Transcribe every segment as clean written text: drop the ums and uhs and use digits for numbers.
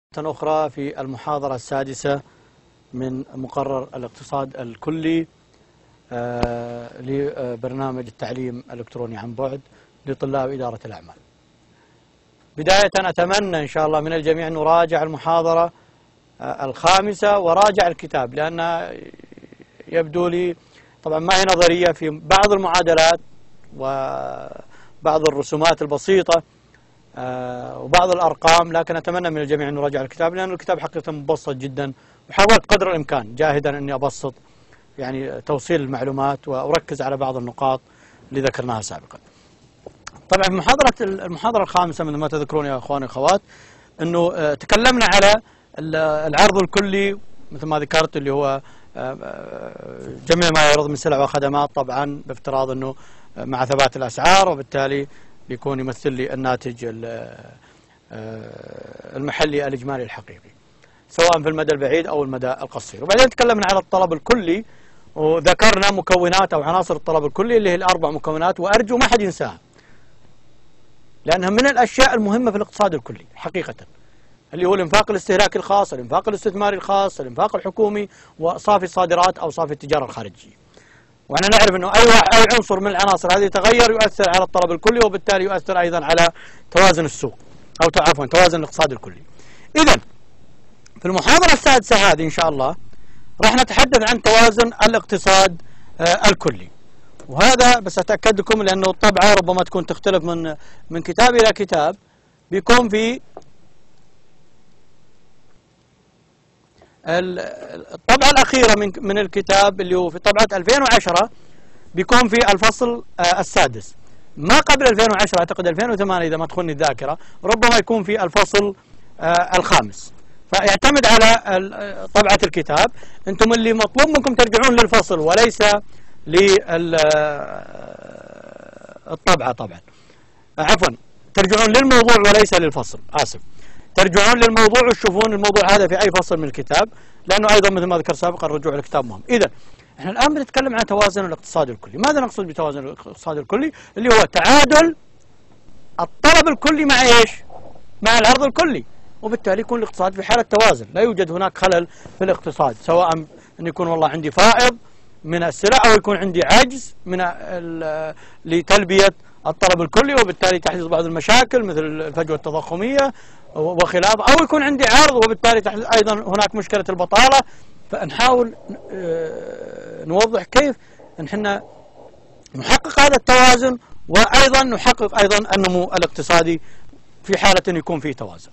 أخرى في المحاضرة السادسة من مقرر الاقتصاد الكلي لبرنامج التعليم الإلكتروني عن بعد لطلاب إدارة الأعمال. بداية أتمنى إن شاء الله من الجميع أن نراجع المحاضرة الخامسة وراجع الكتاب، لأن يبدو لي طبعا ما هي نظرية في بعض المعادلات وبعض الرسومات البسيطة وبعض الأرقام، لكن أتمنى من الجميع أن نراجع الكتاب، لأن الكتاب حقيقة مبسط جدا، وحاولت قدر الإمكان جاهدا أني أبسط يعني توصيل المعلومات وأركز على بعض النقاط اللي ذكرناها سابقا. طبعا في المحاضرة الخامسة من ما تذكرون يا أخواني وأخوات أنه تكلمنا على العرض الكلي مثل ما ذكرت، اللي هو جميع ما يعرض من سلع وخدمات، طبعا بافتراض أنه مع ثبات الأسعار، وبالتالي بيكون يمثل لي الناتج المحلي الإجمالي الحقيقي سواء في المدى البعيد أو المدى القصير. وبعدين تكلمنا على الطلب الكلي وذكرنا مكونات أو عناصر الطلب الكلي اللي هي الأربع مكونات، وأرجو ما حد ينساها لأنها من الأشياء المهمة في الاقتصاد الكلي حقيقة، اللي هو الإنفاق الاستهلاكي الخاص، الإنفاق الاستثماري الخاص، الإنفاق الحكومي، وصافي الصادرات أو صافي التجارة الخارجية. وأنا نعرف أنه أي عنصر من العناصر هذه يتغير يؤثر على الطلب الكلي، وبالتالي يؤثر أيضا على توازن السوق أو عفوا توازن الاقتصاد الكلي. إذن في المحاضرة السادسة هذه إن شاء الله راح نتحدث عن توازن الاقتصاد الكلي، وهذا بس أتأكد لكم لأنه الطبعة ربما تكون تختلف من كتاب إلى كتاب. بيكون في الطبعة الأخيرة من الكتاب اللي هو في طبعة 2010 بيكون في الفصل السادس، ما قبل 2010 أعتقد 2008 إذا ما تخوني الذاكرة ربما يكون في الفصل الخامس، فيعتمد على طبعة الكتاب. أنتم اللي مطلوب منكم ترجعون للفصل وليس للطبعة، طبعا عفوا ترجعون للموضوع وليس للفصل، آسف، ترجعون للموضوع وتشوفون الموضوع هذا في أي فصل من الكتاب، لأنه أيضا مثل ما ذكر سابقا الرجوع للكتاب مهم. إذا احنا الآن بنتكلم عن توازن الاقتصاد الكلي. ماذا نقصد بتوازن الاقتصاد الكلي؟ اللي هو تعادل الطلب الكلي مع ايش؟ مع العرض الكلي، وبالتالي يكون الاقتصاد في حالة توازن، لا يوجد هناك خلل في الاقتصاد، سواء أن يكون والله عندي فائض من السلع أو يكون عندي عجز لتلبية الطلب الكلي، وبالتالي تحدث بعض المشاكل مثل الفجوة التضخمية وخلافه، أو يكون عندي عرض وبالتالي تحدث أيضا هناك مشكلة البطالة. فنحاول نوضح كيف نحن نحقق هذا التوازن، وأيضا نحقق أيضا النمو الاقتصادي في حالة أن يكون فيه توازن.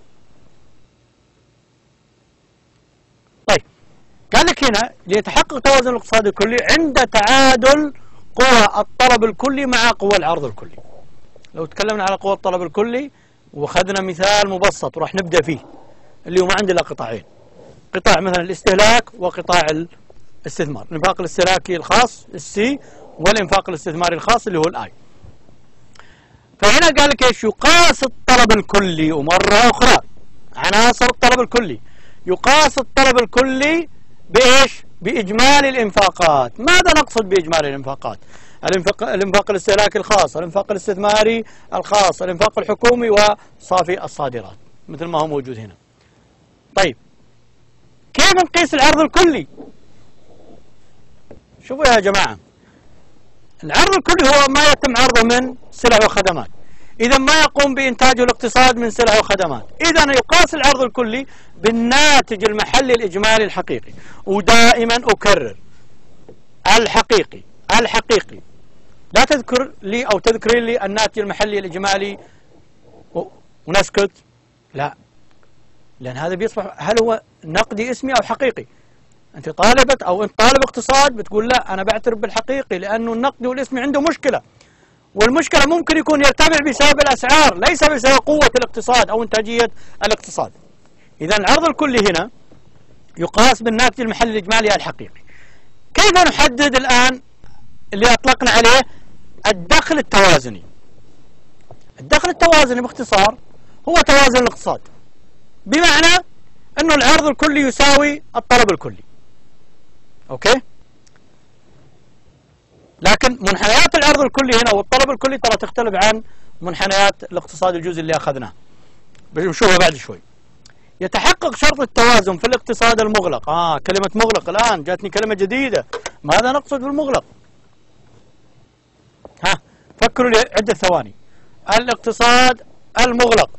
طيب قال لك هنا ليتحقق توازن الاقتصاد الكلي عند تعادل قوى الطلب الكلي مع قوى العرض الكلي. لو تكلمنا على قوى الطلب الكلي وخذنا مثال مبسط وراح نبدأ فيه، اللي هو ما عندي إلا قطاعين، قطاع مثلا الاستهلاك وقطاع الاستثمار، الانفاق الاستهلاكي الخاص السي والانفاق الاستثماري الخاص اللي هو الاي. فهنا قال لك ايش؟ يقاس الطلب الكلي، ومرة أخرى عناصر الطلب الكلي، يقاس الطلب الكلي بايش؟ بإجمالي الانفاقات. ماذا نقصد بإجمالي الانفاقات؟ الانفاق الاستهلاكي الخاص، الانفاق الاستثماري الخاص، الانفاق الحكومي، وصافي الصادرات مثل ما هو موجود هنا. طيب كيف نقيس العرض الكلي؟ شوفوا يا جماعة، العرض الكلي هو ما يتم عرضه من سلع وخدمات، إذا ما يقوم بإنتاجه الاقتصاد من سلع وخدمات، إذا يقاس العرض الكلي بالناتج المحلي الإجمالي الحقيقي. ودائما أكرر الحقيقي، لا تذكر لي أو تذكرين لي الناتج المحلي الإجمالي ونسكت، لا، لأن هذا بيصبح هل هو نقدي اسمي أو حقيقي؟ أنت طالبة أو أنت طالب اقتصاد بتقول لا أنا بعترف بالحقيقي، لأنه النقدي والاسمي عنده مشكلة، والمشكلة ممكن يكون يرتفع بسبب الأسعار ليس بسبب قوة الاقتصاد أو إنتاجية الاقتصاد. إذا العرض الكلي هنا يقاس بالناتج المحلي الإجمالي الحقيقي. كيف نحدد الآن اللي أطلقنا عليه الدخل التوازني؟ الدخل التوازني باختصار هو توازن الاقتصاد، بمعنى أنه العرض الكلي يساوي الطلب الكلي. أوكي؟ لكن منحنيات العرض الكلي هنا والطلب الكلي ترى تختلف عن منحنيات الاقتصاد الجزئي اللي أخذناه، بنشوفها بعد شوي. يتحقق شرط التوازن في الاقتصاد المغلق. كلمة مغلق الآن جاتني كلمة جديدة. ماذا نقصد بالمغلق؟ فكروا لي عدة ثواني. الاقتصاد المغلق.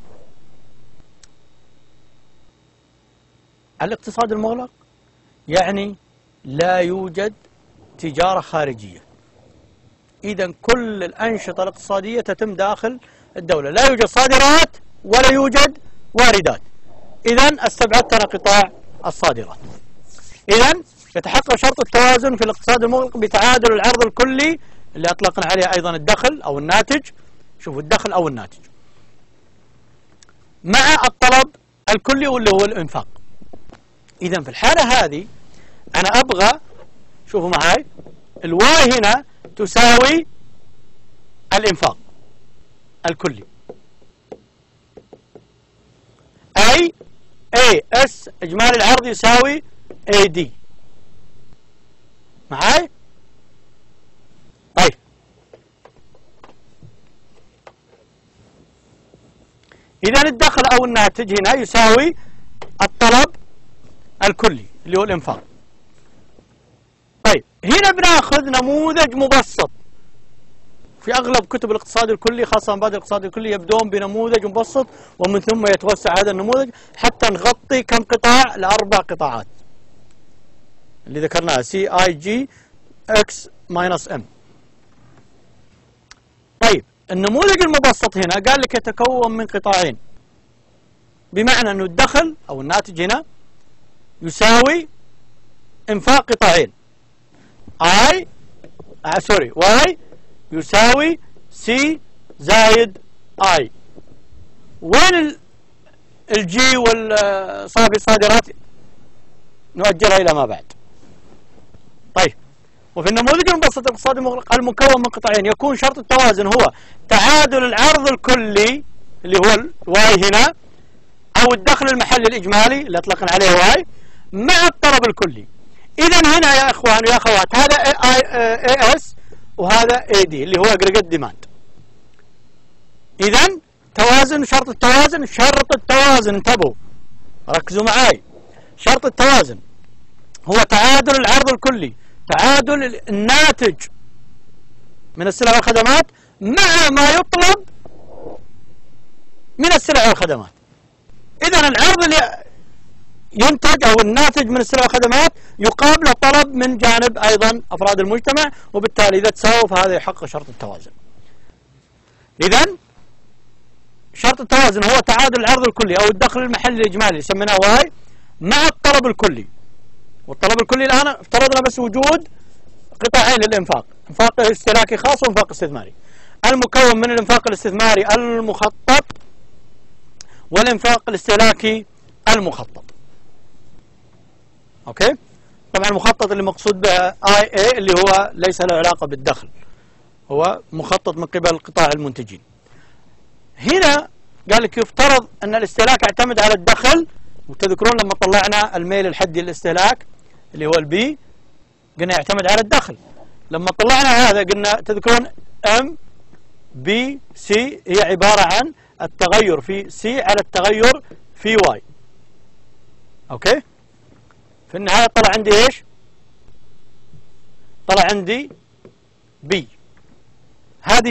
الاقتصاد المغلق يعني لا يوجد تجارة خارجية. إذا كل الأنشطة الاقتصادية تتم داخل الدولة، لا يوجد صادرات ولا يوجد واردات. إذا استبعدت أنا قطاع الصادرات. إذا يتحقق شرط التوازن في الاقتصاد المغلق بتعادل العرض الكلي اللي أطلقنا عليه أيضا الدخل أو الناتج. شوفوا الدخل أو الناتج مع الطلب الكلي واللي هو الإنفاق. إذا في الحالة هذه أنا أبغى، شوفوا معي، الواي هنا تساوي الإنفاق الكلي، أي AS إجمالي العرض يساوي AD. معي؟ طيب إذا الدخل أو الناتج هنا يساوي الطلب الكلي اللي هو الإنفاق. طيب هنا بناخذ نموذج مبسط. في أغلب كتب الاقتصاد الكلي خاصة مبادئ الاقتصاد الكلي يبدون بنموذج مبسط ومن ثم يتوسع هذا النموذج حتى نغطي كم قطاع؟ ل4 قطاعات اللي ذكرناها CIG X - M. طيب النموذج المبسط هنا قال لك يتكون من قطاعين، بمعنى أنه الدخل أو الناتج هنا يساوي إنفاق قطاعين Y يساوي C زائد I. وين الجي والصافي الصادرات؟ نؤجلها إلى ما بعد. طيب وفي النموذج المبسط الاقتصادي المغلق المكون من قطاعين يكون شرط التوازن هو تعادل العرض الكلي اللي هو الواي هنا أو الدخل المحلي الإجمالي اللي أطلقنا عليه واي مع الطلب الكلي. إذا هنا يا إخوان ويا أخوات هذا AS وهذا AD اللي هو aggregate demand. إذا توازن، شرط التوازن انتبهوا ركزوا معاي. شرط التوازن هو تعادل العرض الكلي، تعادل الناتج من السلع والخدمات مع ما يطلب من السلع والخدمات. إذا العرض اللي ينتج أو الناتج من السلع والخدمات يقابل طلب من جانب أيضا أفراد المجتمع، وبالتالي إذا تساووا فهذا يحقق شرط التوازن. إذا شرط التوازن هو تعادل العرض الكلي أو الدخل المحلي الإجمالي سميناه واي مع الطلب الكلي. والطلب الكلي الآن افترضنا بس وجود قطاعين للإنفاق، إنفاق استهلاكي خاص وإنفاق استثماري، المكون من الإنفاق الاستثماري المخطط والإنفاق الاستهلاكي المخطط. أوكي؟ طبعا المخطط اللي مقصود به IA اللي هو ليس له علاقة بالدخل، هو مخطط من قبل القطاع المنتجين. هنا قال لك يفترض أن الاستهلاك يعتمد على الدخل، وتذكرون لما طلعنا الميل الحدي للاستهلاك اللي هو البي قلنا يعتمد على الدخل. لما طلعنا هذا قلنا تذكرون MBC هي عبارة عن التغير في C على التغير في Y. أوكي؟ في النهاية طلع عندي إيش؟ طلع عندي B. هذه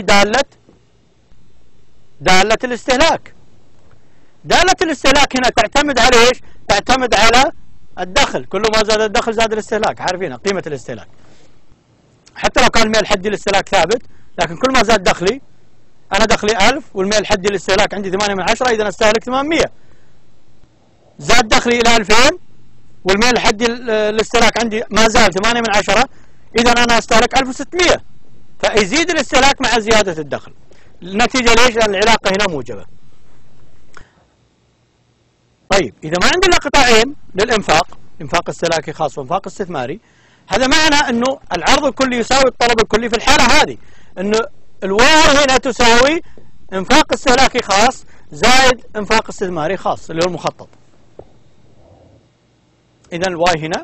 دالة الاستهلاك. دالة الاستهلاك هنا تعتمد على إيش؟ تعتمد على الدخل. كل ما زاد الدخل زاد الاستهلاك، عارفينها قيمة الاستهلاك. حتى لو كان الميل الحدي للاستهلاك ثابت، لكن كل ما زاد دخلي، أنا دخلي 1000 والميل الحدي للاستهلاك عندي 8/10، إذا استهلك 800. زاد دخلي إلى 2000 والميل الحدي للاستهلاك عندي ما زال 8/10، إذا أنا استهلك 1600. فيزيد الاستهلاك مع زيادة الدخل. النتيجة ليش؟ لأن العلاقة هنا موجبة. طيب إذا ما عندنا قطاعين للإنفاق، إنفاق استهلاكي خاص وإنفاق استثماري، هذا معنى أنه العرض الكلي يساوي الطلب الكلي. في الحالة هذه أنه الواي هنا تساوي إنفاق استهلاكي خاص زائد إنفاق استثماري خاص اللي هو المخطط. إذا الواي هنا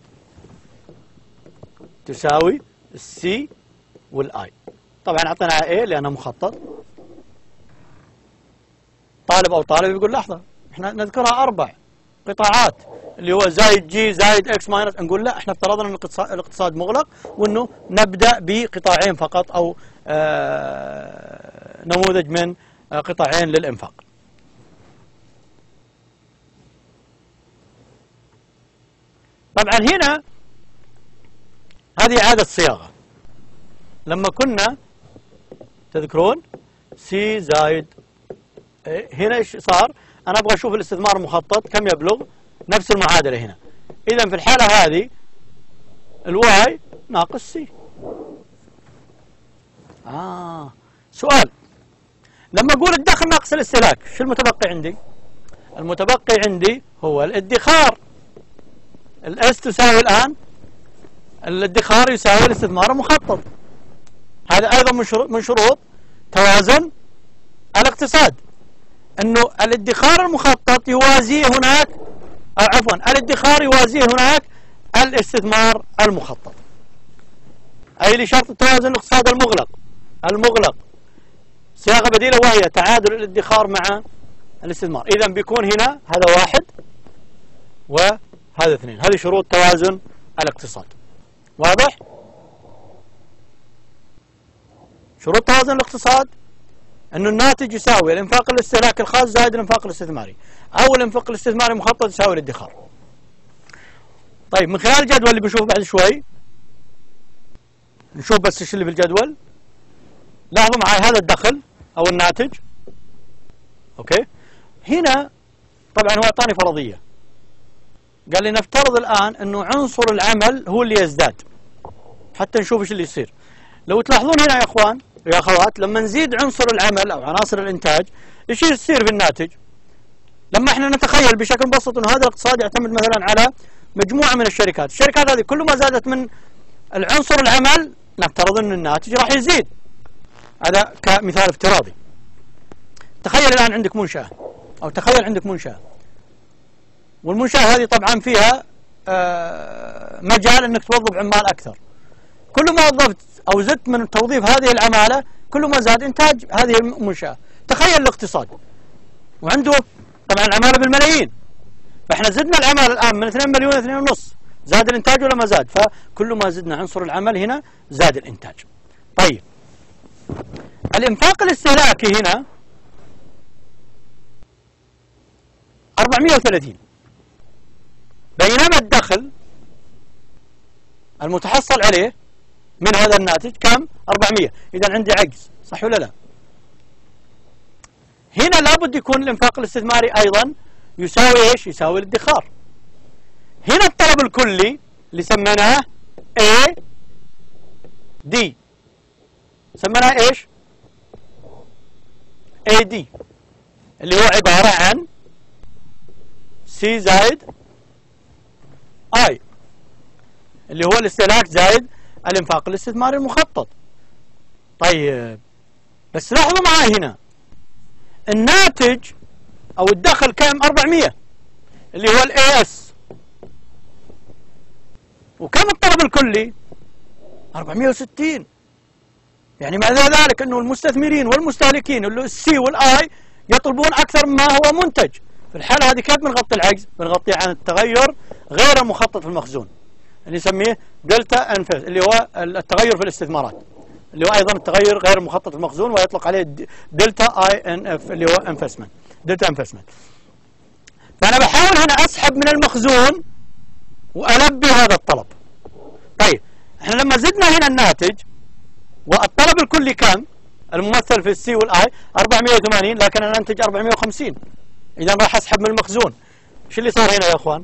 تساوي السي والآي. طبعا أعطينا A لأنه مخطط. طالب يقول لحظة احنا نذكرها 4 قطاعات اللي هو زائد جي زائد اكس ماينس، نقول لا احنا افترضنا ان الاقتصاد مغلق وانه نبدا بقطاعين فقط او نموذج من قطاعين للانفاق. طبعا هنا هذه إعادة صياغة. لما كنا تذكرون سي زائد هنا ايش صار؟ انا ابغى اشوف الاستثمار المخطط كم يبلغ، نفس المعادلة هنا. اذا في الحالة هذه الواي ناقص سي. سؤال، لما اقول الدخل ناقص الاستهلاك شو المتبقي عندي؟ المتبقي عندي هو الادخار. الاس تساوي الان الادخار يساوي الاستثمار المخطط. هذا ايضا من شروط توازن الاقتصاد، انه الادخار المخطط يوازيه هناك، او عفوا الادخار يوازيه هناك الاستثمار المخطط، اي لشرط توازن الاقتصاد المغلق صياغه بديله وهي تعادل الادخار مع الاستثمار. اذا بيكون هنا هذا 1 وهذا 2. هذه شروط توازن الاقتصاد. واضح؟ شروط توازن الاقتصاد انه الناتج يساوي الانفاق الاستهلاكي الخاص زائد الانفاق الاستثماري، او الانفاق الاستثماري المخطط يساوي الادخار. طيب من خلال الجدول اللي بنشوفه بعد شوي، نشوف بس ايش اللي في الجدول. لاحظوا معي هذا الدخل او الناتج. اوكي، هنا طبعا هو اعطاني فرضيه، قال لي نفترض الان انه عنصر العمل هو اللي يزداد، حتى نشوف ايش اللي يصير. لو تلاحظون هنا يا اخوان يا اخوات، لما نزيد عنصر العمل او عناصر الانتاج ايش يصير في الناتج؟ لما احنا نتخيل بشكل مبسط انه هذا الاقتصاد يعتمد مثلا على مجموعه من الشركات، الشركات هذه كل ما زادت من العنصر العمل نفترض ان الناتج راح يزيد. هذا كمثال افتراضي. تخيل الان عندك منشأة، او تخيل عندك منشأة، والمنشأة هذه طبعا فيها مجال انك توظف عمال اكثر. كل ما وظفت او زدت من توظيف هذه العمالة كل ما زاد انتاج هذه المنشأة. تخيل الاقتصاد وعنده طبعا العمالة بالملايين، فاحنا زدنا العمالة الان من 2 مليون 2.5، زاد الانتاج ولا ما زاد؟ فكل ما زدنا عنصر العمل هنا زاد الانتاج. طيب الانفاق الاستهلاكي هنا 430، بينما الدخل المتحصل عليه من هذا الناتج كم؟ 400. إذا عندي عجز، صح ولا لا؟ هنا لابد يكون الانفاق الاستثماري أيضا يساوي ايش؟ يساوي الادخار. هنا الطلب الكلي اللي سميناه A D، سميناه ايش؟ AD، اللي هو عبارة عن C زائد I، اللي هو الاستهلاك زائد الانفاق الاستثماري المخطط. طيب بس لاحظوا معي هنا الناتج او الدخل كم؟ 400 اللي هو الAS، وكم الطلب الكلي؟ 460. يعني معنى ذلك انه المستثمرين والمستهلكين اللي السي والاي يطلبون اكثر مما هو منتج. في الحالة هذه كيف بنغطي العجز؟ بنغطيه عن التغير غير المخطط في المخزون اللي نسميه دلتا انفس، اللي هو التغير في الاستثمارات، اللي هو ايضا التغير غير المخطط في المخزون، ويطلق عليه دلتا اي ان اف اللي هو انفستمنت، دلتا انفستمنت. فانا بحاول هنا اسحب من المخزون والبي هذا الطلب. طيب احنا لما زدنا هنا الناتج والطلب الكلي كم؟ الممثل في السي والاي 480، لكن انا انتج 450، اذا راح اسحب من المخزون. ايش اللي صار هنا يا اخوان؟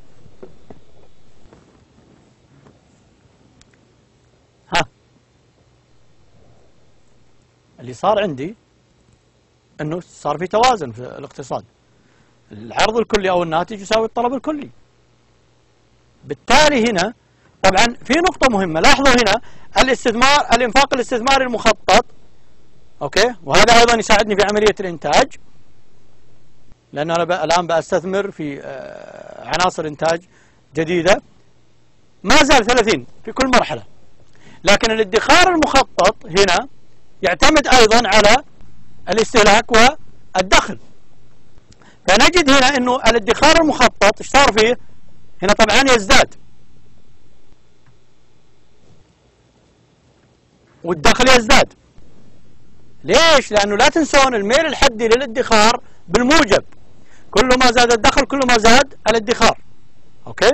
اللي صار عندي انه صار في توازن في الاقتصاد، العرض الكلي او الناتج يساوي الطلب الكلي. بالتالي هنا طبعا في نقطة مهمة، لاحظوا هنا الاستثمار، الانفاق الاستثماري المخطط، اوكي، وهذا ايضا يساعدني في عملية الانتاج، لانه انا الان بستثمر في عناصر انتاج جديدة، ما زال 30 في كل مرحلة. لكن الادخار المخطط هنا يعتمد ايضا على الاستهلاك والدخل. فنجد هنا انه الادخار المخطط ايش صار فيه؟ هنا طبعا يزداد والدخل يزداد. ليش؟ لانه لا تنسون الميل الحدي للادخار بالموجب، كل ما زاد الدخل كل ما زاد الادخار. اوكي؟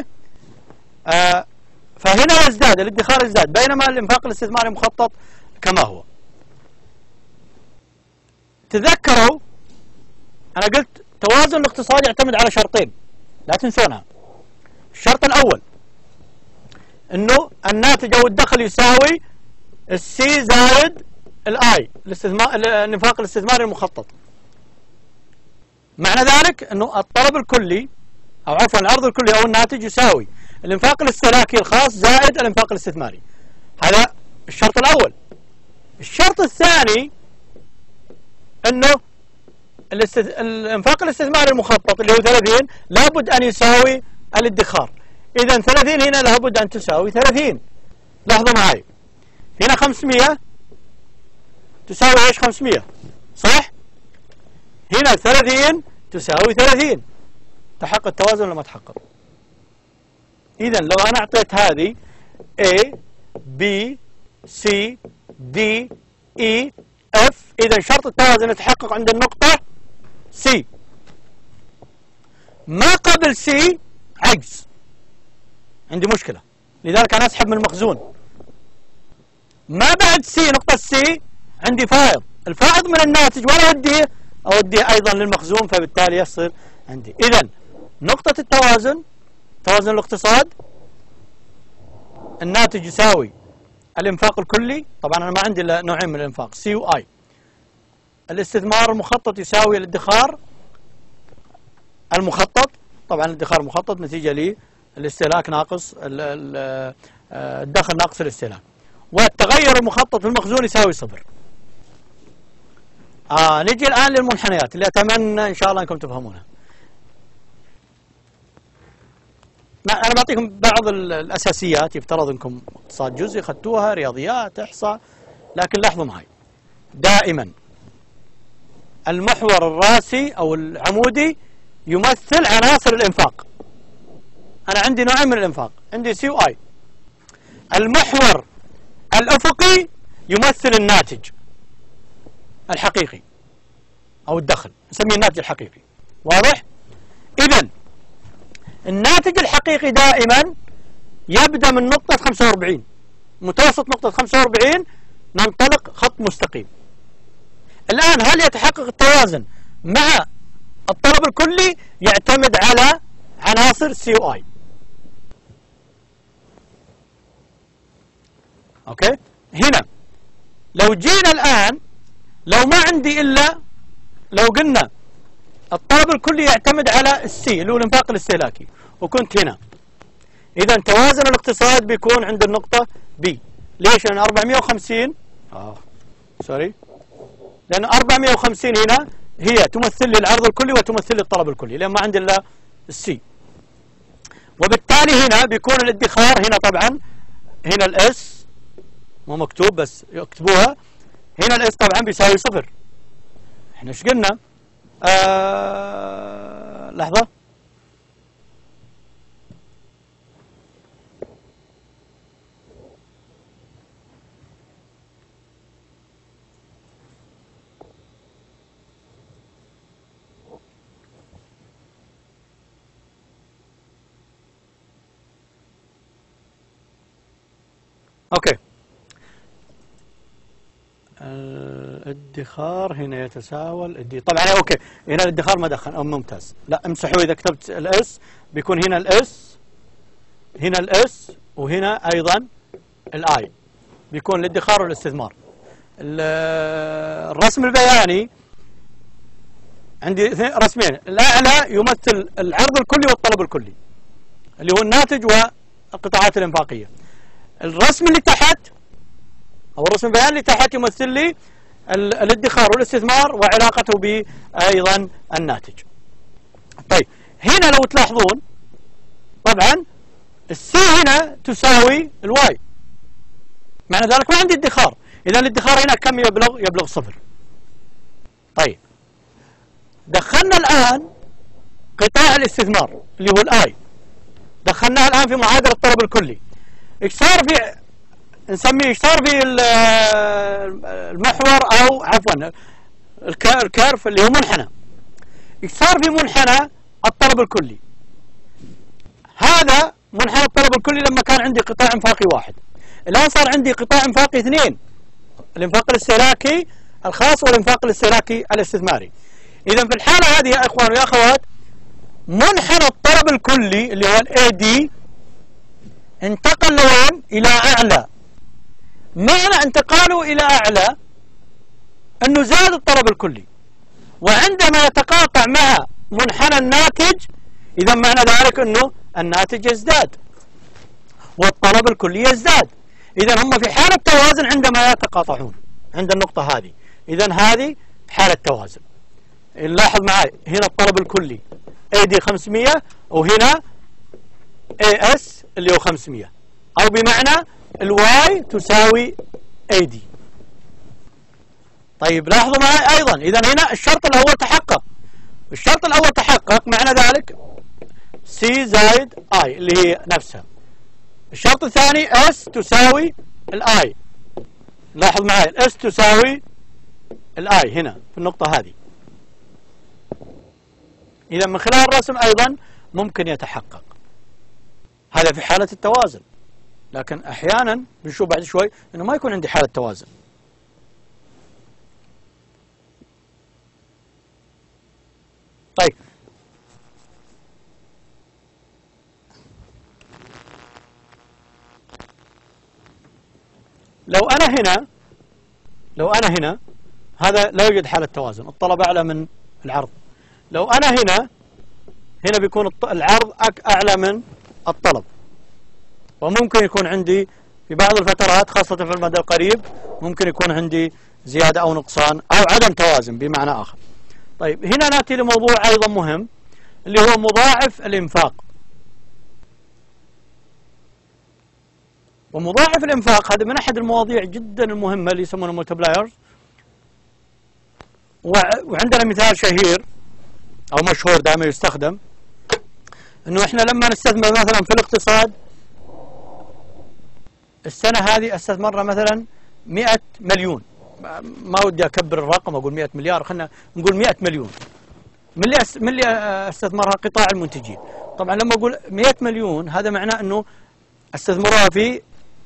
فهنا يزداد الادخار يزداد، بينما الانفاق الاستثماري المخطط كما هو. تذكروا انا قلت توازن الاقتصاد يعتمد على شرطين لا تنسونها. الشرط الاول انه الناتج او الدخل يساوي السي زائد الاي، الانفاق الاستثماري المخطط. معنى ذلك انه الطلب الكلي او عفوا العرض الكلي او الناتج يساوي الانفاق الاستهلاكي الخاص زائد الانفاق الاستثماري. هذا الشرط الاول. الشرط الثاني انه الانفاق الاستثماري المخطط اللي هو 30 لابد ان يساوي الادخار. اذا 30 هنا لابد ان تساوي 30. لاحظوا معي هنا 500 تساوي ايش؟ 500 صح؟ هنا 30 تساوي 30. تحقق التوازن ولا ما تحقق؟ اذا لو انا اعطيت هذه A B C D E F، اذا شرط التوازن يتحقق عند النقطة C. ما قبل C عجز، عندي مشكلة، لذلك انا اسحب من المخزون. ما بعد C نقطة C عندي فائض، الفائض من الناتج ولا اوديه ايضا للمخزون، فبالتالي يصير عندي. اذا نقطة التوازن، توازن الاقتصاد، الناتج يساوي الانفاق الكلي، طبعا انا ما عندي الا نوعين من الانفاق سي واي. الاستثمار المخطط يساوي الادخار المخطط، طبعا الادخار المخطط نتيجة للاستهلاك ناقص الدخل ناقص الاستهلاك. والتغير المخطط في المخزون يساوي صفر. نجي الآن للمنحنيات اللي أتمنى إن شاء الله أنكم تفهمونها. أنا بعطيكم بعض الأساسيات، يفترض أنكم اقتصاد جزئي أخذتوها، رياضيات، إحصاء، لكن لاحظوا معي دائما المحور الراسي أو العمودي يمثل عناصر الإنفاق. أنا عندي نوعين من الإنفاق، عندي سي وآي. المحور الأفقي يمثل الناتج الحقيقي أو الدخل، نسميه الناتج الحقيقي. واضح؟ إذن الناتج الحقيقي دائما يبدأ من نقطة 45، متوسط نقطة 45 ننطلق خط مستقيم. الآن هل يتحقق التوازن مع الطلب الكلي؟ يعتمد على عناصر سي واي. اوكي؟ هنا لو جينا الآن، لو ما عندي إلا، لو قلنا الطلب الكلي يعتمد على السي اللي هو الانفاق الاستهلاكي، وكنت هنا، إذا توازن الاقتصاد بيكون عند النقطة بي. ليش؟ لأن 450 سوري، لأن 450 هنا هي تمثل لي العرض الكلي وتمثل لي الطلب الكلي، لأن ما عندي إلا السي. وبالتالي هنا بيكون الادخار، هنا طبعا هنا الاس مو مكتوب بس يكتبوها، هنا الاس طبعا بيساوي صفر. احنا ايش قلنا؟ لحظة، اوكي. الادخار هنا يتساوى طبعا اوكي، هنا الادخار ما دخل، ممتاز. لا امسحوا، اذا كتبت الاس بيكون هنا الاس، هنا الاس، وهنا ايضا الاي، بيكون الادخار والاستثمار. الرسم البياني عندي رسمين، الاعلى يمثل العرض الكلي والطلب الكلي اللي هو الناتج والقطاعات الانفاقيه. الرسم اللي تحت او الرسم البياني اللي تحت يمثل لي الادخار والاستثمار وعلاقته بايضا الناتج. طيب هنا لو تلاحظون طبعا السي هنا تساوي الواي، معنى ذلك ما عندي ادخار، اذا الادخار هنا كم يبلغ؟ يبلغ صفر. طيب دخلنا الان قطاع الاستثمار اللي هو الآي، دخلناه الآن في معادلة الطلب الكلي. ايش صار في نسميه ايش صار في المحور أو عفوا الكيرف اللي هو منحنى. ايش صار في منحنى الطلب الكلي؟ هذا منحنى الطلب الكلي لما كان عندي قطاع انفاقي واحد، الآن صار عندي قطاع انفاقي اثنين، الانفاق الاستهلاكي الخاص والانفاق الاستهلاكي الاستثماري. إذا في الحالة هذه يا إخوان ويا أخوات منحنى الطلب الكلي اللي هو الAD انتقل لوين؟ إلى أعلى. معنى انتقاله إلى أعلى أنه زاد الطلب الكلي، وعندما يتقاطع مع منحنى الناتج إذا معنى ذلك أنه الناتج يزداد والطلب الكلي يزداد. إذا هم في حالة توازن عندما يتقاطعون عند النقطة هذه. إذا هذه حالة توازن. نلاحظ معي هنا الطلب الكلي AD 500 وهنا AS اللي هو 500، أو بمعنى الواي تساوي AD. طيب لاحظوا معي أيضا إذا هنا الشرط الأول تحقق. الشرط الأول تحقق معنى ذلك C زائد I اللي هي نفسها. الشرط الثاني S تساوي الI. لاحظ معي S تساوي الI هنا في النقطة هذه. إذا من خلال الرسم أيضا ممكن يتحقق. هذا في حالة التوازن، لكن أحيانا بنشوف بعد شوي أنه ما يكون عندي حالة توازن. طيب لو أنا هنا هذا لا يوجد حالة توازن، الطلب أعلى من العرض. لو أنا هنا بيكون العرض أعلى من الطلب، وممكن يكون عندي في بعض الفترات خاصة في المدى القريب ممكن يكون عندي زيادة أو نقصان أو عدم توازن بمعنى آخر. طيب هنا نأتي لموضوع أيضا مهم اللي هو مضاعف الإنفاق. ومضاعف الإنفاق هذا من أحد المواضيع جدا المهمة اللي يسمونها مولتبلايرز. وعندنا مثال شهير أو مشهور دائما يستخدم، إنه إحنا لما نستثمر مثلا في الاقتصاد السنة هذه استثمرنا مثلا 100 مليون، ما ودي أكبر الرقم أقول 100 مليار، خلينا نقول 100 مليون. من اللي استثمرها قطاع المنتجين. طبعا لما أقول 100 مليون هذا معناه أنه استثمروها في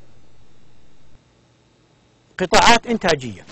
قطاعات إنتاجية.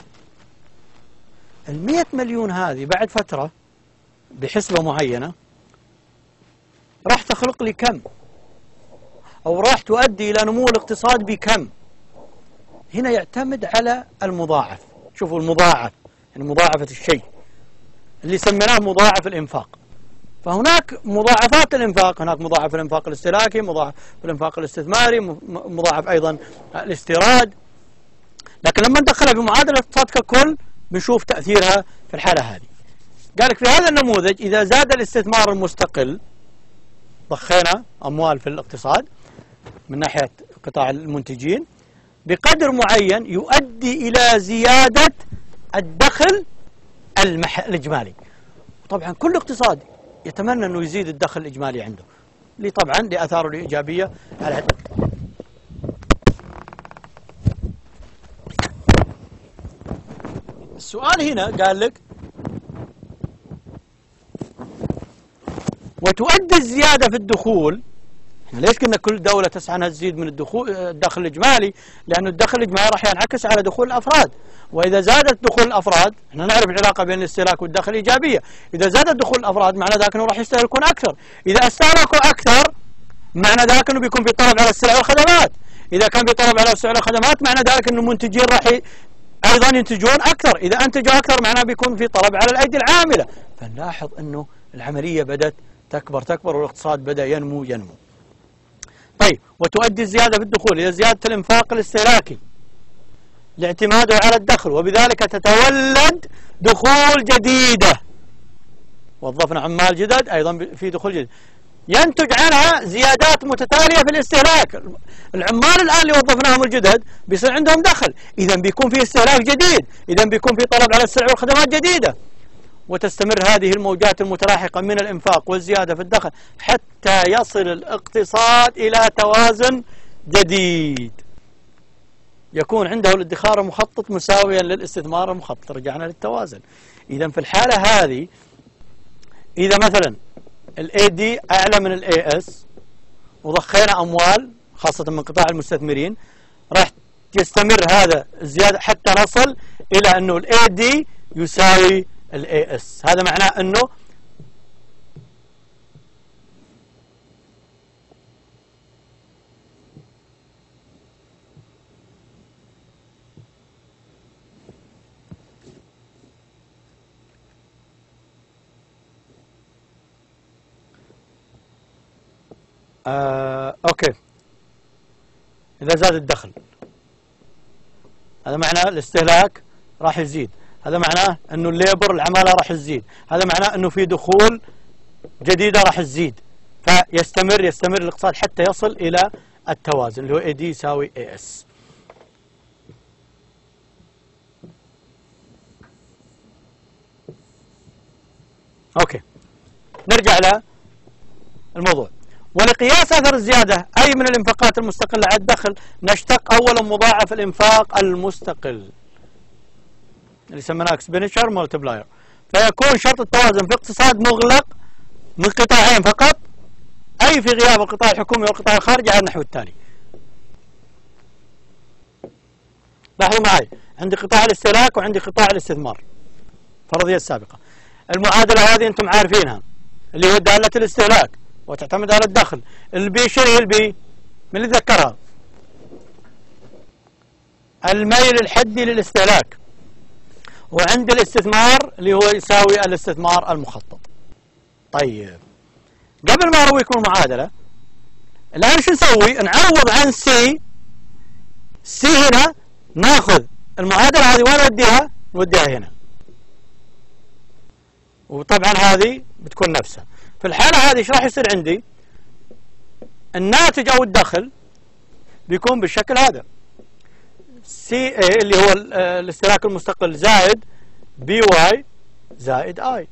100 مليون هذه بعد فترة بحسبة معينة راح تخلق لي كم، أو راح تؤدي إلى نمو الاقتصاد بكم. هنا يعتمد على المضاعف. شوفوا المضاعف يعني مضاعفة الشيء اللي سميناه مضاعف الإنفاق. فهناك مضاعفات الإنفاق، هناك مضاعف الإنفاق الاستهلاكي، مضاعف الإنفاق الاستثماري، مضاعف أيضا الاستيراد. لكن لما ندخلها بمعادلة الاقتصاد ككل بنشوف تأثيرها في الحالة هذه. قالك في هذا النموذج إذا زاد الاستثمار المستقل، ضخينا أموال في الاقتصاد من ناحية قطاع المنتجين بقدر معين يؤدي إلى زيادة الدخل الإجمالي. طبعا كل اقتصاد يتمنى أنه يزيد الدخل الإجمالي عنده، طبعا لآثاره الإيجابية على عدة. السؤال هنا قال لك وتؤدي الزيادة في الدخول. احنا ليش قلنا كل دولة تسعى انها تزيد من الدخل الإجمالي؟ لأنه الدخل الإجمالي راح ينعكس على دخول الأفراد، وإذا زادت دخول الأفراد، احنا نعرف العلاقة بين الاستهلاك والدخل إيجابية، إذا زادت دخول الأفراد معنى ذلك أنه راح يستهلكون أكثر، إذا استهلكوا أكثر معنى ذلك أنه بيكون في طلب على السلع والخدمات، إذا كان في طلب على السلع والخدمات معنى ذلك أنه المنتجين راح أيضا ينتجون أكثر، إذا أنتجوا أكثر معناه بيكون في طلب على الأيدي العاملة. فنلاحظ أنه العملية بدأت تكبر والاقتصاد بدأ ينمو. طيب وتؤدي الزيادة في الدخول إلى زيادة الإنفاق الاستهلاكي لاعتماده على الدخل، وبذلك تتولد دخول جديدة. وظفنا عمال جدد أيضا في دخول جديد ينتج عنها زيادات متتالية في الاستهلاك. العمال الآن اللي وظفناهم الجدد بيصير عندهم دخل، إذا بيكون في استهلاك جديد، إذا بيكون في طلب على السلع والخدمات جديدة. وتستمر هذه الموجات المتلاحقة من الإنفاق والزيادة في الدخل حتى يصل الاقتصاد إلى توازن جديد، يكون عنده الادخار المخطط مساويا للاستثمار المخطط. رجعنا للتوازن. إذا في الحالة هذه إذا مثلا AD أعلى من AS وضخينا أموال خاصة من قطاع المستثمرين، راح يستمر هذا الزيادة حتى نصل إلى أنه AD يساوي AS. هذا معناه أنه أوكي، إذا زاد الدخل هذا معناه الاستهلاك راح يزيد، هذا معناه أنه الليبر العمالة راح تزيد، هذا معناه أنه في دخول جديدة راح تزيد، فيستمر الاقتصاد حتى يصل إلى التوازن اللي هو AD يساوي AS. أوكي، نرجع للموضوع. ولقياس أثر الزيادة أي من الإنفاقات المستقلة على الدخل نشتق أولا مضاعف الإنفاق المستقل اللي سميناه expenditure multiplier، فيكون شرط التوازن في اقتصاد مغلق من قطاعين فقط، أي في غياب القطاع الحكومي والقطاع الخارجي، على النحو التالي. لاحظوا معي، عندي قطاع الاستهلاك وعندي قطاع الاستثمار، الفرضية السابقة. المعادلة هذه أنتم عارفينها اللي هو دالة الاستهلاك وتعتمد على الدخل. البي شنو البي؟ من اللي ذكرها؟ الميل الحدي للاستهلاك. وعند الاستثمار اللي هو يساوي الاستثمار المخطط. طيب قبل ما ارويكم المعادلة الآن شو نسوي؟ نعوض عن سي هنا، ناخذ المعادلة هذه وين نوديها هنا، وطبعا هذه بتكون نفسها. في الحالة هذه ايش راح يصير عندي؟ الناتج او الدخل بيكون بالشكل هذا، سي اي اللي هو الاستهلاك المستقل زائد بي واي زائد اي.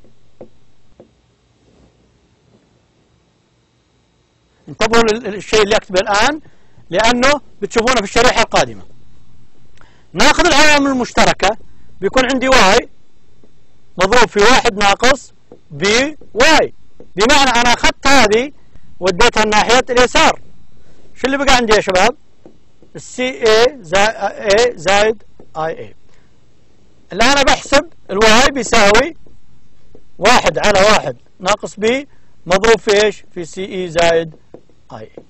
انتبهوا للشيء اللي اكتبه الان لانه بتشوفونه في الشريحة القادمة. ناخذ العوامل المشتركة، بيكون عندي واي مضروب في واحد ناقص بي واي، بمعنى انا اخذت هذه وديتها ناحية اليسار. شو اللي بقى عندي يا شباب؟ السي اي زائد اي اي. الان انا بحسب الواي بيساوي واحد على واحد ناقص بي مضروب في ايش؟ في سي اي زائد اي اي.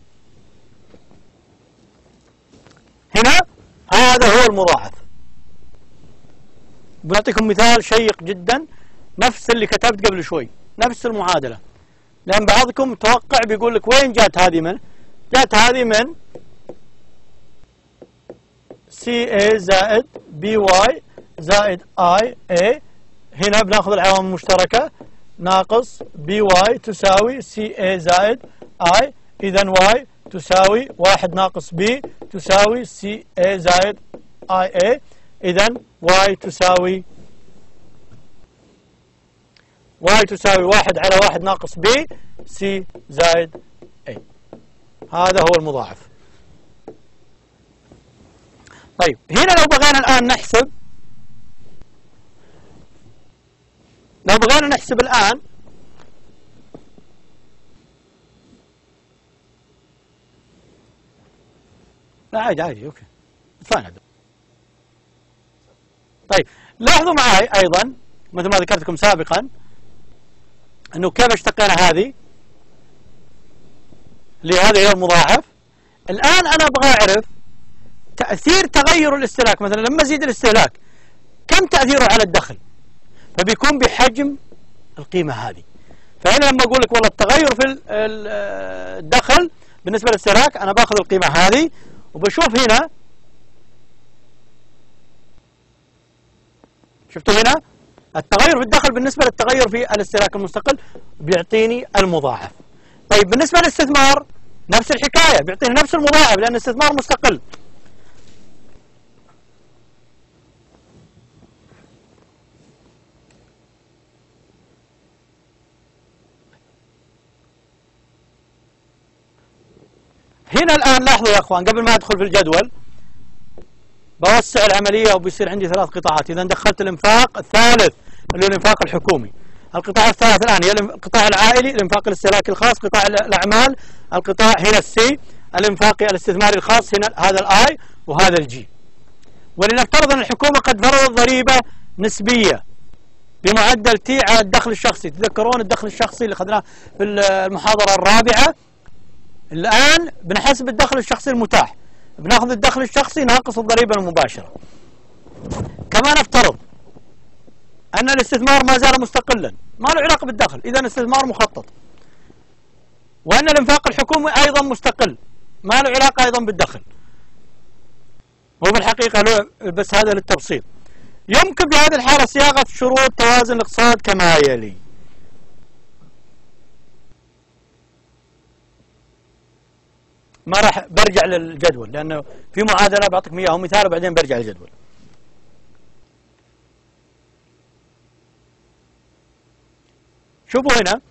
هنا هذا هو المضاعف. بنعطيكم مثال شيق جدا، نفس اللي كتبت قبل شوي، نفس المعادلة، لأن بعضكم توقع بيقول لك وين جات هذه من؟ جات هذه من سي اي زائد بي واي زائد اي اي. هنا بناخذ العوامل المشتركة، ناقص بي واي تساوي سي اي زائد اي، إذا واي تساوي واحد ناقص بي تساوي سي اي زائد اي اي، إذا واي تساوي واحد على واحد ناقص بي سي زائد اي. هذا هو المضاعف. طيب هنا لو بغينا الآن نحسب، الآن لا عادي اوكي فاهم. طيب لاحظوا معي ايضا مثل ما ذكرت لكم سابقا انه كيف اشتقينا هذه لهذا هي المضاعف. الان انا ابغى اعرف تأثير تغير الاستهلاك، مثلا لما ازيد الاستهلاك كم تأثيره على الدخل؟ فبيكون بحجم القيمة هذه. فهنا لما اقول لك والله التغير في الدخل بالنسبة للاستهلاك، انا باخذ القيمة هذه وبشوف هنا، شفتوا هنا التغير في الدخل بالنسبة للتغير في الاستهلاك المستقل بيعطيني المضاعف. طيب بالنسبة للاستثمار نفس الحكاية، بيعطيني نفس المضاعف لأن الاستثمار مستقل. هنا الآن لاحظوا يا أخوان قبل ما أدخل في الجدول بوسع العملية وبيصير عندي 3 قطاعات. إذا دخلت الإنفاق الثالث اللي هو الإنفاق الحكومي. القطاع الثالث الآن هي القطاع العائلي، الإنفاق الاستهلاكي الخاص، قطاع الأعمال، القطاع هنا السي الإنفاقي الاستثماري الخاص، هنا هذا الآي وهذا الجي. ولنفترض أن الحكومة قد فرضت ضريبة نسبية بمعدل تي على الدخل الشخصي. تذكرون الدخل الشخصي اللي أخذناه في المحاضرة الرابعة؟ الآن بنحسب الدخل الشخصي المتاح، بناخذ الدخل الشخصي ناقص الضريبة المباشرة. كما نفترض أن الاستثمار ما زال مستقلا ما له علاقة بالدخل، إذا الاستثمار مخطط. وأن الإنفاق الحكومي أيضا مستقل ما له علاقة أيضا بالدخل. هو في الحقيقة له بس هذا للتبسيط. يمكن بهذه الحالة صياغة شروط توازن الاقتصاد كما يلي. ما راح برجع للجدول لأنه في معادلة بعطيكم إياها مثال وبعدين برجع للجدول. شوفوا هنا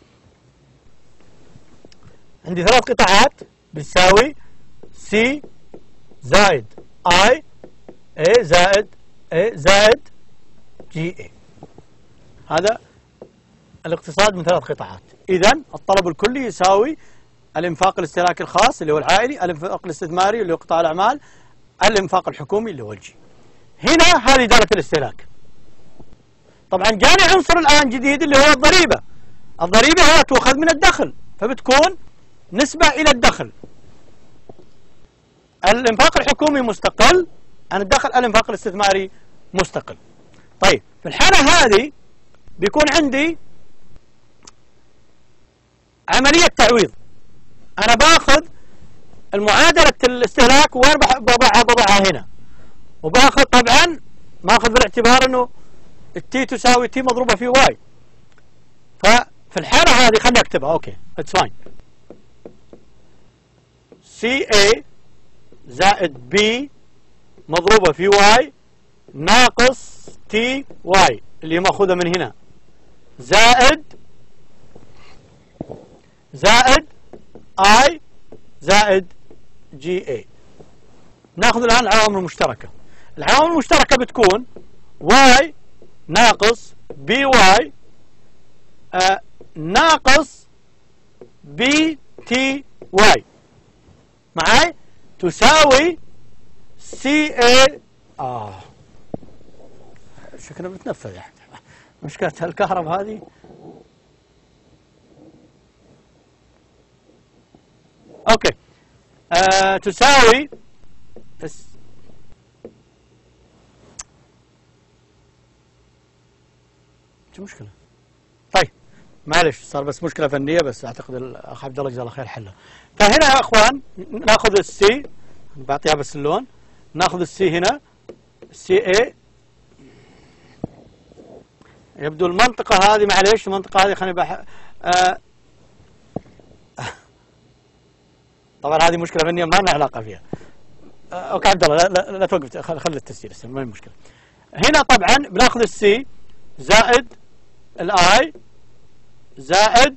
عندي 3 قطاعات بتساوي سي زائد اي اي زائد اي زائد جي اي. هذا الاقتصاد من 3 قطاعات. إذا الطلب الكلي يساوي الإنفاق الاستهلاكي الخاص اللي هو العائلي، الإنفاق الاستثماري اللي هو قطاع الأعمال، الإنفاق الحكومي اللي هو الجي. هنا هذه إدارة الاستهلاك. طبعا جاني عنصر الآن جديد اللي هو الضريبة. الضريبة هي تؤخذ من الدخل فبتكون نسبة إلى الدخل. الإنفاق الحكومي مستقل عن الدخل، الإنفاق الاستثماري مستقل. طيب في الحالة هذه بيكون عندي عملية تعويض. أنا باخذ المعادلة الاستهلاك وين بضعها هنا، وباخذ طبعا ماخذ بالاعتبار انه التي تساوي تي مضروبة في واي. ففي الحالة هذه خليني اكتبها. اوكي اتس فاين. سي اي زائد بي مضروبة في واي ناقص تي واي اللي ماخذها من هنا زائد اي زائد جي اي. ناخذ الآن العوامل المشتركة. العوامل المشتركة بتكون واي ناقص بي واي ناقص بي تي واي معاي تساوي سي اي. شكلنا بنتنفذ يا احمد. مشكلة الكهرباء هذه. اوكي تساوي شو مشكلة؟ طيب معلش صار بس مشكلة فنية، بس اعتقد الاخ عبد الله جزاه الله خير حلها. فهنا يا اخوان ناخذ السي، بعطيها بس اللون، ناخذ السي هنا السي اي. يبدو المنطقة هذه معلش المنطقة هذه خليني طبعا هذه مشكلة فنية ما لنا علاقة فيها. اوكي عبد الله لا توقف، خلي التسجيل ما هي مشكلة. هنا طبعا بناخذ السي زائد الاي زائد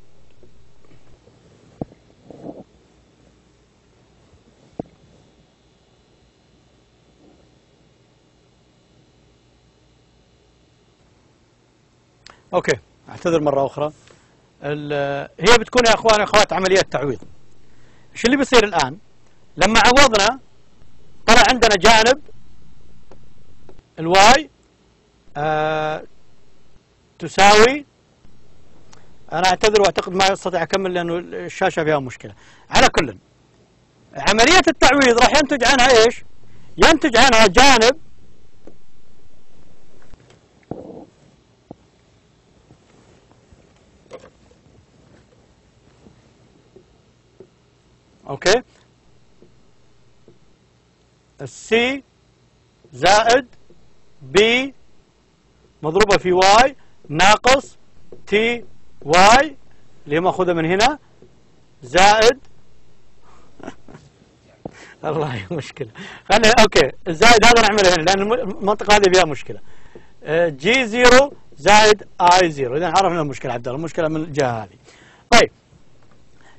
اوكي اعتذر مرة اخرى. هي بتكون يا اخوان اخوات عملية تعويض. ايش اللي بيصير الان؟ لما عوضنا طلع عندنا جانب الواي تساوي، انا اعتذر واعتقد ما استطيع اكمل لانه الشاشة فيها مشكلة. على كل عملية التعويض راح ينتج عنها ايش؟ ينتج عنها جانب اوكي السي زائد بي مضروبة في واي ناقص تي واي اللي هي ماخوذة من هنا زائد الله مشكلة. خلينا اوكي الزائد هذا نعمله هنا لان المنطقة هذه فيها مشكلة. جي زيرو زائد اي زيرو. اذا عرفنا المشكلة عبد الله، المشكلة من الجهة هذه. طيب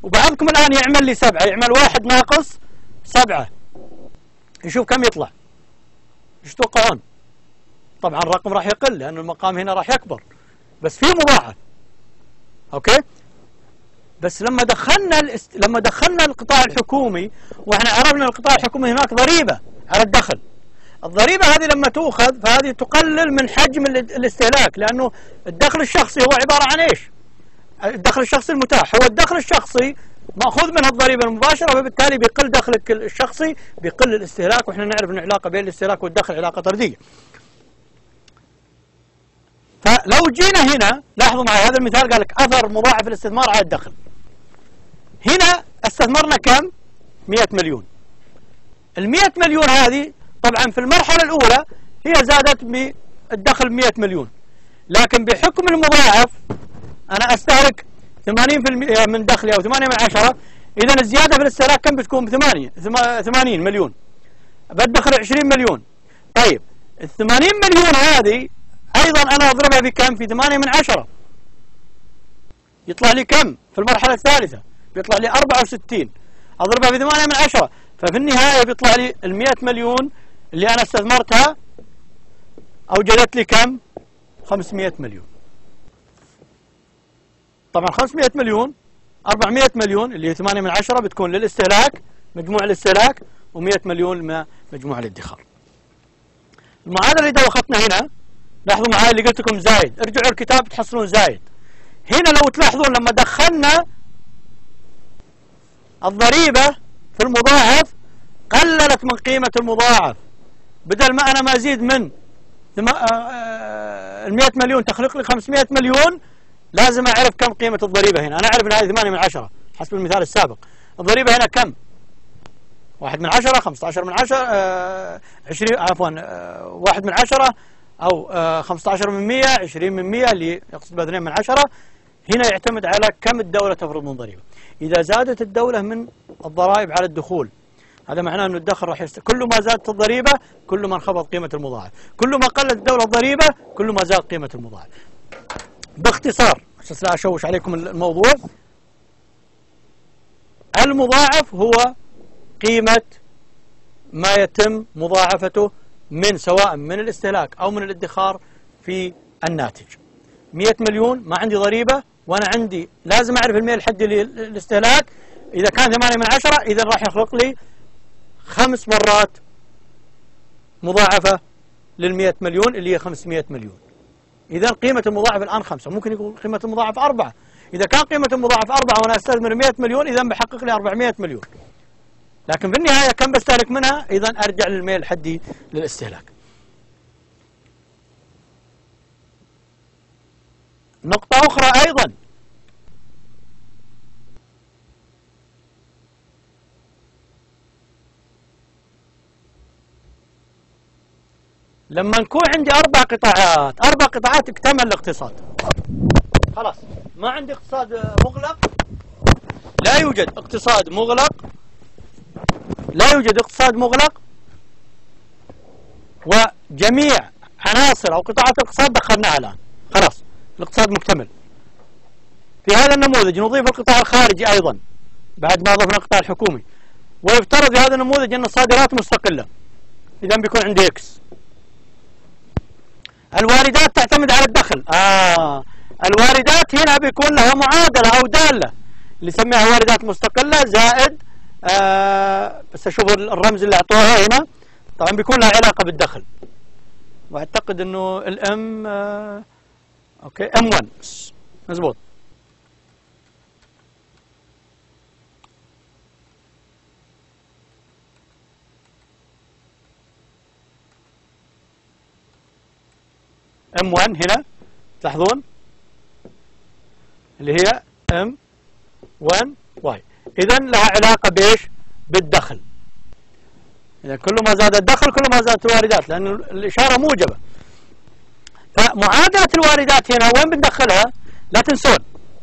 وبعضكم الآن يعمل لي 7، يعمل 1 ناقص 7 يشوف كم يطلع. ايش تتوقعون؟ طبعا الرقم راح يقل لأن المقام هنا راح يكبر، بس في مضاعف. اوكي؟ بس لما دخلنا القطاع الحكومي، واحنا عرفنا القطاع الحكومي هناك ضريبة على الدخل. الضريبة هذه لما تؤخذ فهذه تقلل من حجم الاستهلاك، لأنه الدخل الشخصي هو عبارة عن ايش؟ الدخل الشخصي المتاح هو الدخل الشخصي مأخوذ منها الضريبة المباشرة، وبالتالي بيقل دخلك الشخصي بيقل الاستهلاك، واحنا نعرف ان العلاقة بين الاستهلاك والدخل علاقة طردية. فلو جينا هنا لاحظوا معي هذا المثال قال لك أثر مضاعف الاستثمار على الدخل. هنا استثمرنا كم؟ 100 مليون. ال 100 مليون هذه طبعا في المرحلة الأولى هي زادت بالدخل 100 مليون، لكن بحكم المضاعف أنا أستهلك 80% من دخلي أو 8 من 10، إذا الزيادة في الاستهلاك كم بتكون؟ 80 مليون، بدخل 20 مليون. طيب ال 80 مليون هذه أيضا أنا أضربها بكم؟ في 8 من 10 يطلع لي كم؟ في المرحلة الثالثة بيطلع لي 64، أضربها ب 8 من 10، ففي النهاية بيطلع لي ال 100 مليون اللي أنا استثمرتها أوجدت لي كم؟ 500 مليون. طبعا 500 مليون 400 مليون اللي هي 8 من 10 بتكون للاستهلاك، مجموع الاستهلاك، و100 مليون مجموع الادخار. المعادلة اللي دوختنا هنا لاحظوا معاي اللي قلت لكم زايد، ارجعوا الكتاب تحصلون زايد. هنا لو تلاحظون لما دخلنا الضريبة في المضاعف قللت من قيمة المضاعف، بدل ما أنا ما أزيد من ال 100 مليون تخلق لي 500 مليون، لازم أعرف كم قيمة الضريبة هنا. أنا أعرف أن هذه 8 من 10 حسب المثال السابق. الضريبة هنا كم؟ 1 من 10، 15 من 10، 20 عفوا 1 من 10 أو 15 من 100، 20 من 100 اللي يقصد ب 2 من 10. هنا يعتمد على كم الدولة تفرض من ضريبة. إذا زادت الدولة من الضرائب على الدخول، هذا معناه أن الدخل راح كل ما زادت الضريبة كل ما انخفض قيمة المضاعف، كل ما قلت الدولة الضريبة كل ما زاد قيمة المضاعف. باختصار عشان لا أشوش عليكم الموضوع، المضاعف هو قيمة ما يتم مضاعفته من سواء من الاستهلاك أو من الادخار في الناتج. 100 مليون ما عندي ضريبة وأنا عندي لازم أعرف الميل الحدي للاستهلاك، إذا كان 8 من 10 إذا راح يخلق لي 5 مرات مضاعفة لل100 مليون اللي هي 500 مليون. إذا قيمة المضاعف الآن 5، ممكن يكون قيمة المضاعف 4. إذا كان قيمة المضاعف 4 وأنا أستثمر 100 مليون إذا بحقق لي 400 مليون، لكن في النهاية كم بستهلك منها؟ إذا أرجع للميل الحدي للاستهلاك. نقطة أخرى أيضا، لما نكون عندي 4 قطاعات اكتمل الاقتصاد، خلاص ما عندي اقتصاد مغلق، لا يوجد اقتصاد مغلق، لا يوجد اقتصاد مغلق، وجميع عناصر أو قطاعات الاقتصاد دخلناها الآن، خلاص الاقتصاد مكتمل. في هذا النموذج نضيف القطاع الخارجي أيضا بعد ما أضفنا القطاع الحكومي، ويفترض في هذا النموذج أن الصادرات مستقلة، إذا بيكون عندي إكس. الواردات تعتمد على الدخل، الواردات هنا بيكون لها معادلة أو دالة اللي نسميها واردات مستقلة زائد بس أشوف الرمز اللي أعطوها هنا، طبعا بيكون لها علاقة بالدخل، وأعتقد أنه الام أوكي M1 مزبوط. M1 هنا تلاحظون اللي هي M1Y، إذا لها علاقة بإيش؟ بالدخل. إذا كل ما زاد الدخل كل ما زادت الواردات، لأن الإشارة موجبة. فمعادلة الواردات هنا وين بندخلها؟ لا تنسون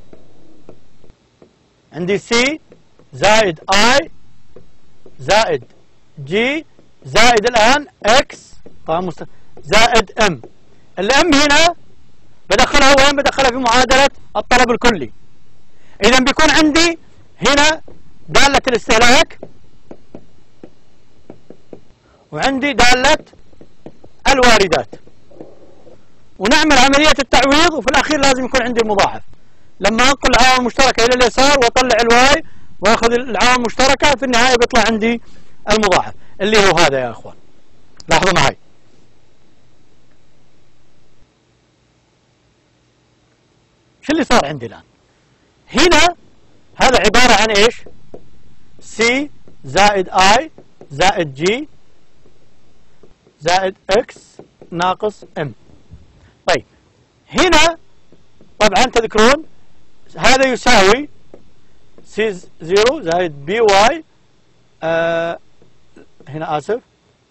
عندي C زائد I زائد G زائد الآن X طبعا زائد M. الام هنا بدخلها وين؟ بدخلها في معادلة الطلب الكلي. إذا بيكون عندي هنا دالة الاستهلاك، وعندي دالة الواردات، ونعمل عملية التعويض، وفي الأخير لازم يكون عندي المضاعف. لما أنقل العوامل المشتركة إلى اليسار وأطلع الواي وأخذ العوامل المشتركة، في النهاية بيطلع عندي المضاعف اللي هو هذا يا أخوان. لاحظوا معي، شو اللي صار عندي الآن؟ هنا هذا عبارة عن إيش؟ C زائد I زائد G زائد X ناقص M. طيب هنا طبعا تذكرون هذا يساوي C0 زائد BY هنا آسف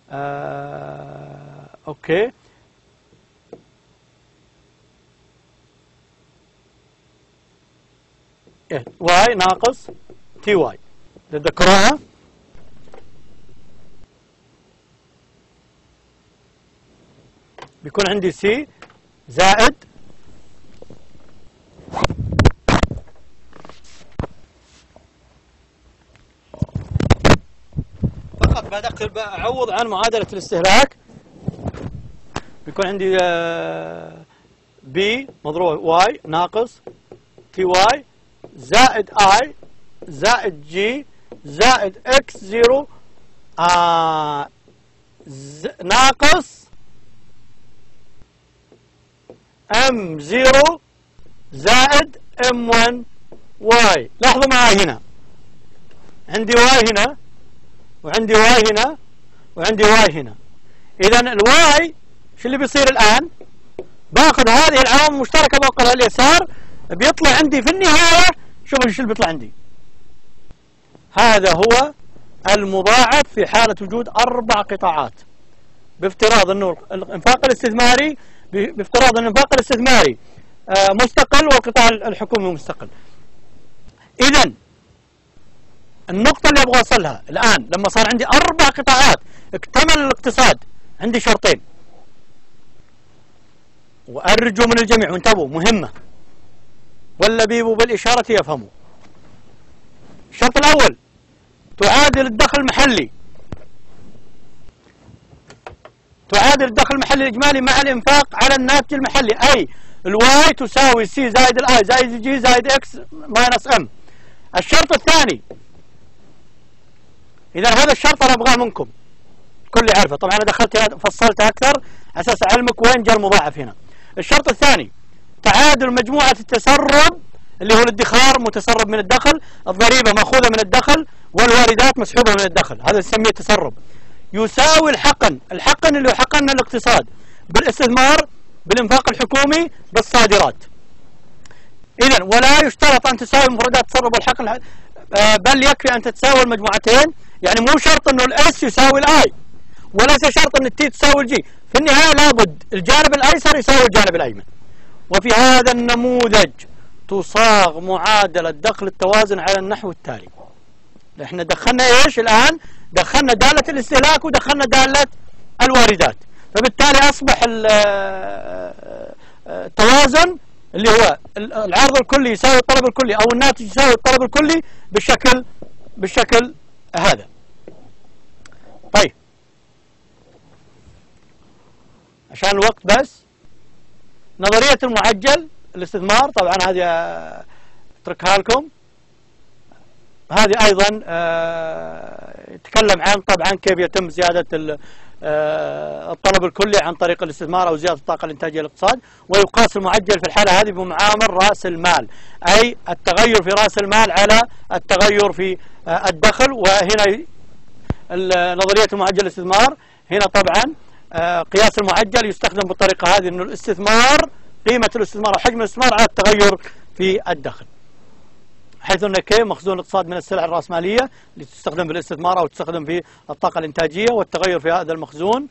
أوكي Y ناقص TY. تتذكروها؟ بيكون عندي C زائد فقط بدخل بعوض عن معادلة الاستهلاك، بيكون عندي B مضروب Y ناقص TY زائد I زائد G زائد X0 ناقص M0 زائد M1 Y. لاحظوا معي هنا عندي Y هنا وعندي Y هنا وعندي Y هنا. إذا الواي شو اللي بيصير الآن؟ باخذ هذه العوامل المشتركة بوقعها اليسار، بيطلع عندي في النهاية شوفوا شو اللي بيطلع عندي. هذا هو المضاعف في حالة وجود 4 قطاعات، بافتراض انه الانفاق الاستثماري مستقل والقطاع الحكومي مستقل. إذن النقطة اللي أبغى أوصلها الآن لما صار عندي 4 قطاعات اكتمل الاقتصاد، عندي شرطين وأرجو من الجميع وانتبهوا مهمة واللبيب بالإشارة يفهموا. الشرط الأول تعادل الدخل المحلي، تعادل الدخل المحلي الإجمالي مع الإنفاق على الناتج المحلي، أي الواي تساوي سي زائد الآي زائد الجي زائد إكس ماينس إم. الشرط الثاني، إذا هذا الشرط أنا أبغاه منكم الكل يعرفه، طبعا أنا فصلت أكثر على أساس أعلمك وين جاء المضاعف هنا. الشرط الثاني تعادل مجموعة التسرب اللي هو الادخار متسرب من الدخل، الضريبة مأخوذة من الدخل، والواردات مسحوبة من الدخل، هذا نسميه تسرب، يساوي الحقن اللي هو حقن الاقتصاد بالاستثمار بالإنفاق الحكومي بالصادرات. إذن ولا يشترط أن تساوي مفردات التسرب والحقن، بل يكفي أن تتساوي المجموعتين. يعني مو شرط أنه الأس يساوي الآي، وليس شرط أن التي تساوي الجي، في النهاية لابد الجانب الأيسر يساوي الجانب الأيمن. وفي هذا النموذج تصاغ معادلة دخل التوازن على النحو التالي. احنا دخلنا ايش الآن؟ دخلنا دالة الاستهلاك ودخلنا دالة الواردات، فبالتالي أصبح التوازن اللي هو العرض الكلي يساوي الطلب الكلي أو الناتج يساوي الطلب الكلي بالشكل هذا. طيب عشان الوقت بس، نظرية المعجل الاستثمار طبعا هذه اتركها لكم. هذه أيضا يتكلم عن طبعا كيف يتم زيادة الطلب الكلي عن طريق الاستثمار أو زيادة الطاقة الإنتاجية للاقتصاد، ويقاس المعجل في الحالة هذه بمعامل رأس المال، أي التغير في رأس المال على التغير في الدخل. وهنا نظرية المعجل الاستثمار هنا طبعا قياس المعجل يستخدم بالطريقة هذه، أنه الاستثمار قيمة الاستثمار أو حجم الاستثمار على التغير في الدخل، حيث أن كي مخزون الاقتصاد من السلع الرأسمالية اللي تستخدم بالاستثمار أو تستخدم في الطاقة الإنتاجية، والتغير في هذا المخزون.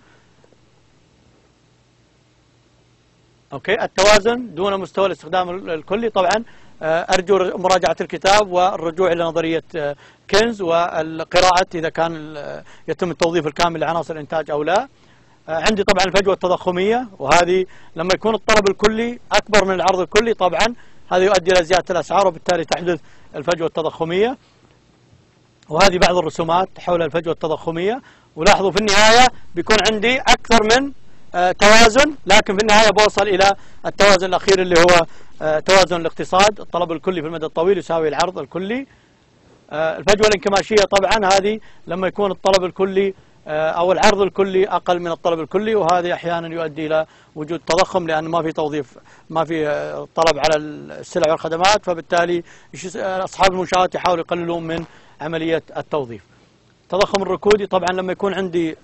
أوكي، التوازن دون مستوى الاستخدام الكلي. طبعا أرجو مراجعة الكتاب والرجوع إلى نظرية كينز والقراءة إذا كان يتم التوظيف الكامل لعناصر الإنتاج أو لا. عندي طبعا الفجوة التضخمية، وهذه لما يكون الطلب الكلي أكبر من العرض الكلي طبعا هذا يؤدي إلى زيادة الأسعار وبالتالي تحدث الفجوة التضخمية. وهذه بعض الرسومات حول الفجوة التضخمية. ولاحظوا في النهاية بيكون عندي أكثر من توازن، لكن في النهاية بوصل إلى التوازن الأخير اللي هو توازن الاقتصاد. الطلب الكلي في المدى الطويل يساوي العرض الكلي. الفجوة الانكماشية طبعا هذه لما يكون الطلب الكلي أو العرض الكلي أقل من الطلب الكلي، وهذا أحيانا يؤدي إلى وجود تضخم لأن ما في توظيف، ما في طلب على السلع والخدمات، فبالتالي أصحاب المنشآت يحاولوا يقللون من عملية التوظيف. التضخم الركودي طبعا لما يكون عندي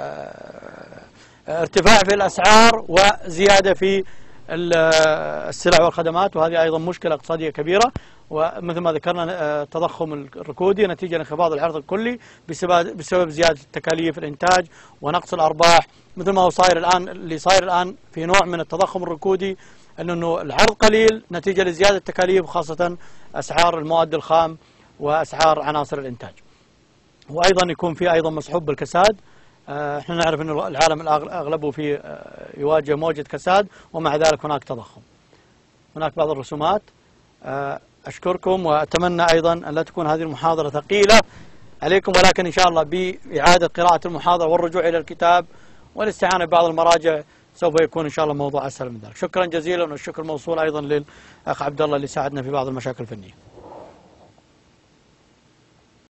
ارتفاع في الأسعار وزيادة في السلع والخدمات، وهذه أيضا مشكلة اقتصادية كبيرة. ومثل ما ذكرنا التضخم الركودي نتيجة لانخفاض العرض الكلي بسبب زيادة تكاليف الإنتاج ونقص الأرباح، مثل ما هو صاير الآن. اللي صاير الآن في نوع من التضخم الركودي أنه العرض قليل نتيجة لزيادة التكاليف، خاصة أسعار المواد الخام وأسعار عناصر الإنتاج. وأيضا يكون في أيضا مصحوب بالكساد. احنا نعرف أن العالم أغلبه في يواجه موجة كساد، ومع ذلك هناك تضخم. هناك بعض الرسومات. أشكركم وأتمنى أيضا أن لا تكون هذه المحاضرة ثقيلة عليكم، ولكن إن شاء الله بإعادة قراءة المحاضرة والرجوع إلى الكتاب والاستعانة ببعض المراجع سوف يكون إن شاء الله موضوع أسهل من ذلك. شكرا جزيلا، والشكر موصول أيضا للأخ عبد الله اللي ساعدنا في بعض المشاكل الفنية.